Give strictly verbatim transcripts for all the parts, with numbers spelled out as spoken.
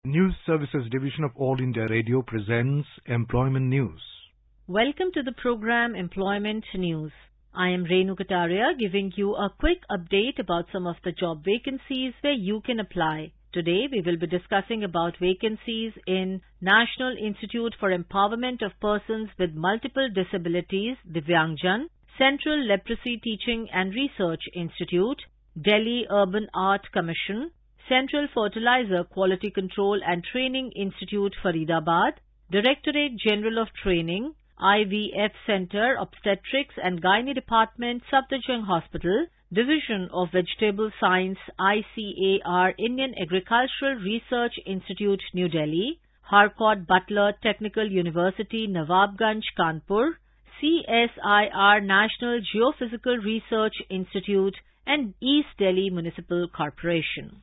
News Services Division of All India Radio presents Employment News. Welcome to the program Employment News. I am Renu Kataria giving you a quick update about some of the job vacancies where you can apply. Today we will be discussing about vacancies in National Institute for Empowerment of Persons with Multiple Disabilities, Divyangjan, Central Leprosy Teaching and Research Institute, Delhi Urban Art Commission, Central Fertilizer Quality Control and Training Institute, Faridabad, Directorate General of Training, I V F Center, Obstetrics and Gynae Department, Safdarjung Hospital, Division of Vegetable Science, I C A R, Indian Agricultural Research Institute, New Delhi, Harcourt Butler Technical University, Nawabganj, Kanpur, C S I R National Geophysical Research Institute, and East Delhi Municipal Corporation.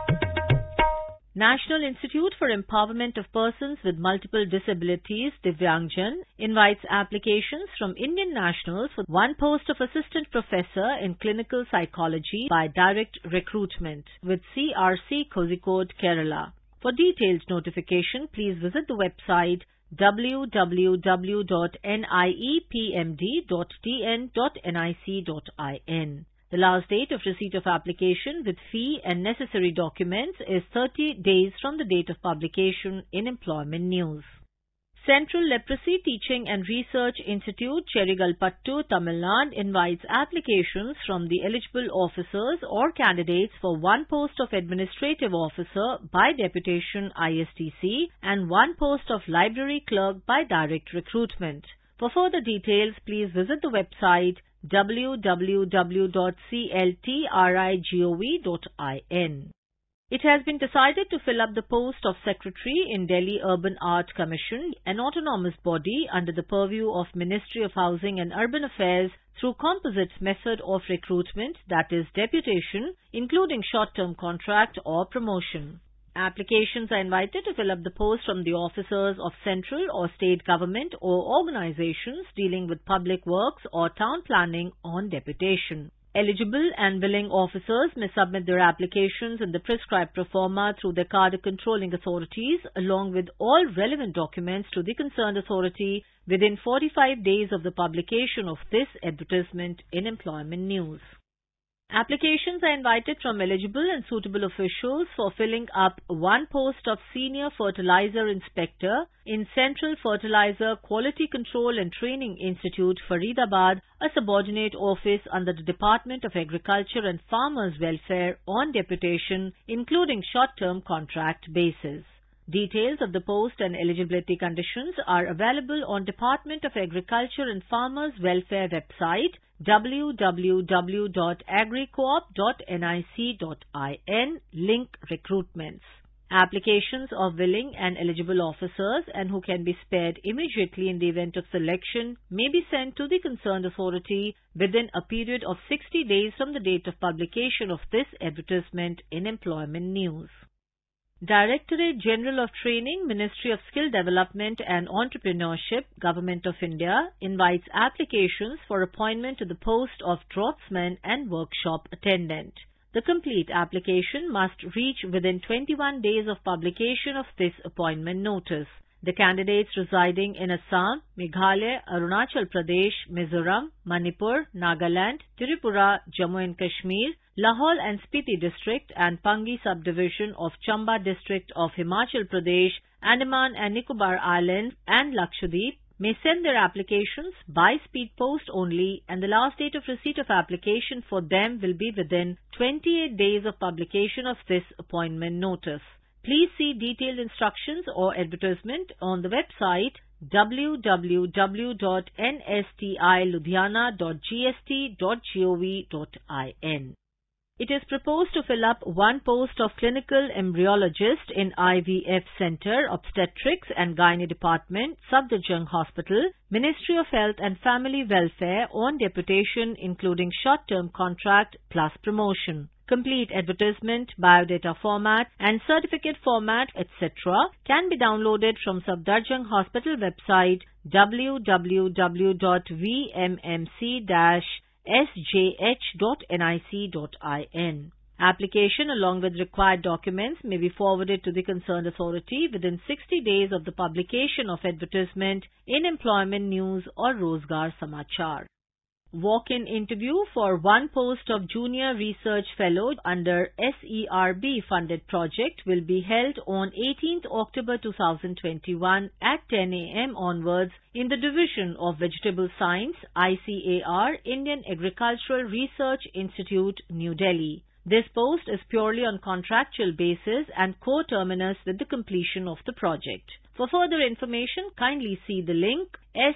National Institute for Empowerment of Persons with Multiple Disabilities, Divyangjan, invites applications from Indian nationals for one post of Assistant Professor in Clinical Psychology by direct recruitment with C R C Kozhikode, Kerala. For detailed notification, please visit the website w w w dot niepmd dot t n dot nic dot in. The last date of receipt of application with fee and necessary documents is thirty days from the date of publication in Employment News. Central Leprosy Teaching and Research Institute, Cherigalpattu, Tamil Nadu invites applications from the eligible officers or candidates for one post of Administrative Officer by deputation I S T C and one post of Library Clerk by direct recruitment. For further details, please visit the website w w w dot c l t r i gov dot in. It has been decided to fill up the post of Secretary in Delhi Urban Art Commission, an autonomous body under the purview of Ministry of Housing and Urban Affairs, through composite method of recruitment, that is deputation, including short-term contract or promotion. Applications are invited to fill up the post from the officers of central or state government or organizations dealing with public works or town planning on deputation. Eligible and willing officers may submit their applications in the prescribed pro forma through their cadre controlling authorities along with all relevant documents to the concerned authority within forty-five days of the publication of this advertisement in Employment News. Applications are invited from eligible and suitable officials for filling up one post of Senior Fertilizer Inspector in Central Fertilizer Quality Control and Training Institute, Faridabad, a subordinate office under the Department of Agriculture and Farmers Welfare on deputation, including short-term contract basis. Details of the post and eligibility conditions are available on Department of Agriculture and Farmers Welfare website w w w dot agricoop dot nic dot in, link recruitments. Applications of willing and eligible officers and who can be spared immediately in the event of selection may be sent to the concerned authority within a period of sixty days from the date of publication of this advertisement in Employment News. Directorate General of Training, Ministry of Skill Development and Entrepreneurship, Government of India, invites applications for appointment to the post of Draughtsman and Workshop Attendant. The complete application must reach within twenty-one days of publication of this appointment notice. The candidates residing in Assam, Meghalaya, Arunachal Pradesh, Mizoram, Manipur, Nagaland, Tripura, Jammu and Kashmir, Lahore and Spiti District and Pangi Subdivision of Chamba District of Himachal Pradesh, Andaman and Nicobar Islands and Lakshadweep may send their applications by speed post only, and the last date of receipt of application for them will be within twenty-eight days of publication of this appointment notice. Please see detailed instructions or advertisement on the website w w w dot n s t i ludhiana dot g s t dot gov dot in. It is proposed to fill up one post of Clinical Embryologist in I V F Center, Obstetrics and Gynae Department, Safdarjung Hospital, Ministry of Health and Family Welfare on deputation, including short-term contract plus promotion. Complete advertisement, biodata format and certificate format, et cetera can be downloaded from Safdarjung Hospital website w w w dot v m m c dash s j h dot nic dot in. Application along with required documents may be forwarded to the concerned authority within sixty days of the publication of advertisement in Employment News or Rozgar Samachar. Walk-in interview for one post of Junior Research Fellow under S E R B funded project will be held on eighteenth October two thousand twenty-one at ten a m onwards in the Division of Vegetable Science, I C A R, Indian Agricultural Research Institute, New Delhi. This post is purely on contractual basis and co-terminus with the completion of the project. For further information, kindly see the link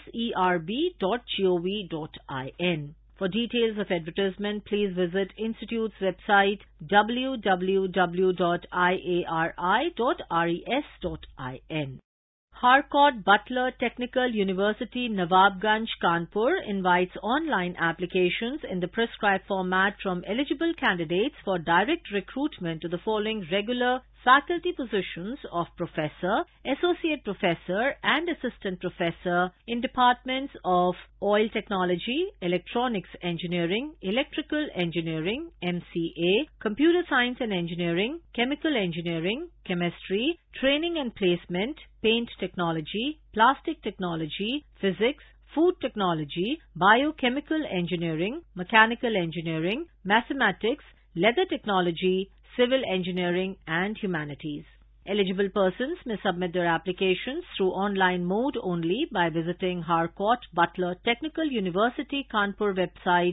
serb dot gov dot in. For details of advertisement, please visit Institute's website w w w dot i a r i dot res dot in. Harcourt Butler Technical University, Nawabganj, Kanpur invites online applications in the prescribed format from eligible candidates for direct recruitment to the following regular faculty positions of Professor, Associate Professor and Assistant Professor in departments of Oil Technology, Electronics Engineering, Electrical Engineering, M C A, Computer Science and Engineering, Chemical Engineering, Chemistry, Training and Placement, Paint Technology, Plastic Technology, Physics, Food Technology, Biochemical Engineering, Mechanical Engineering, Mathematics, Leather Technology, Civil Engineering and Humanities. Eligible persons may submit their applications through online mode only by visiting Harcourt Butler Technical University Kanpur website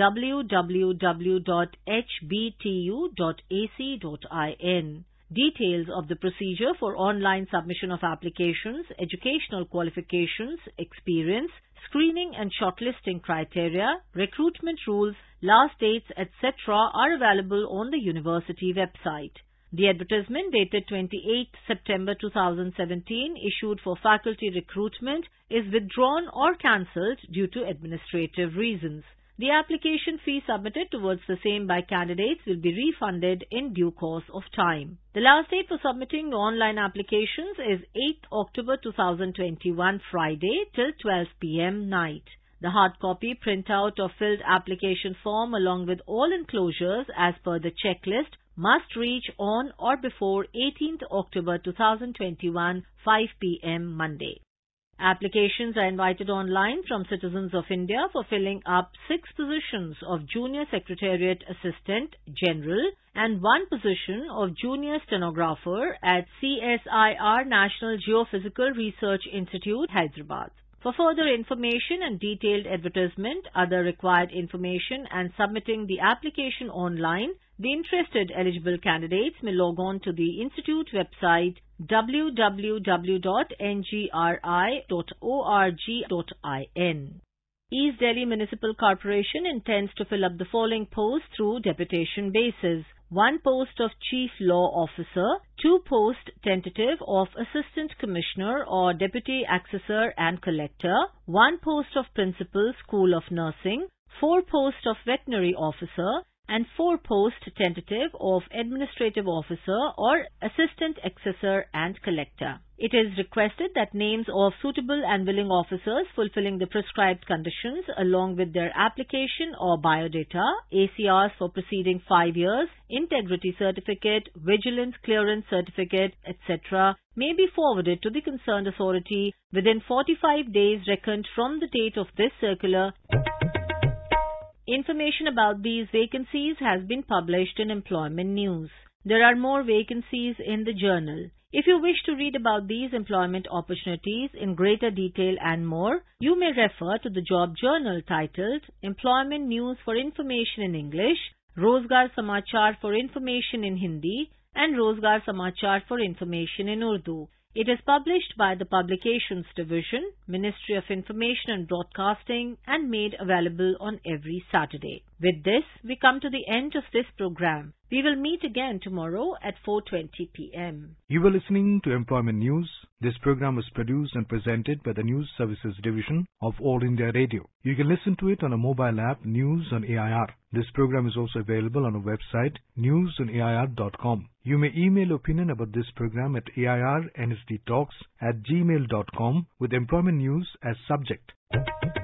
w w w dot h b t u dot a c dot in. Details of the procedure for online submission of applications, educational qualifications, experience, screening and shortlisting criteria, recruitment rules, last dates, et cetera are available on the university website. The advertisement dated twenty-eighth September two thousand seventeen issued for faculty recruitment is withdrawn or cancelled due to administrative reasons. The application fee submitted towards the same by candidates will be refunded in due course of time. The last date for submitting the online applications is eighth October two thousand twenty-one, Friday till twelve p m night. The hard copy printout of filled application form along with all enclosures as per the checklist must reach on or before eighteenth October two thousand twenty-one, five p m Monday. Applications are invited online from citizens of India for filling up six positions of Junior Secretariat Assistant General and one position of Junior Stenographer at C S I R National Geophysical Research Institute, Hyderabad. For further information and detailed advertisement, other required information and submitting the application online, the interested eligible candidates may log on to the Institute website w w w dot n g r i dot org dot in. East Delhi Municipal Corporation intends to fill up the following posts through deputation basis. One post of Chief Law Officer, two posts tentative of Assistant Commissioner or Deputy Assessor and Collector, one post of Principal School of Nursing, four posts of Veterinary Officer, and four post tentative of Administrative Officer or Assistant Assessor and Collector. It is requested that names of suitable and willing officers fulfilling the prescribed conditions along with their application or biodata, A C Rs for preceding five years, integrity certificate, vigilance clearance certificate, et cetera may be forwarded to the concerned authority within forty-five days reckoned from the date of this circular. Information about these vacancies has been published in Employment News. There are more vacancies in the journal. If you wish to read about these employment opportunities in greater detail and more, you may refer to the job journal titled Employment News for Information in English, Rozgar Samachar for Information in Hindi, and Rozgar Samachar for Information in Urdu. It is published by the Publications Division, Ministry of Information and Broadcasting, and made available on every Saturday. With this, we come to the end of this program. We will meet again tomorrow at four twenty p m You were listening to Employment News. This program was produced and presented by the News Services Division of All India Radio. You can listen to it on a mobile app, News on A I R. This program is also available on our website, news on a i r dot com. You may email opinion about this program at a i r n s d talks at gmail dot com with Employment News as subject.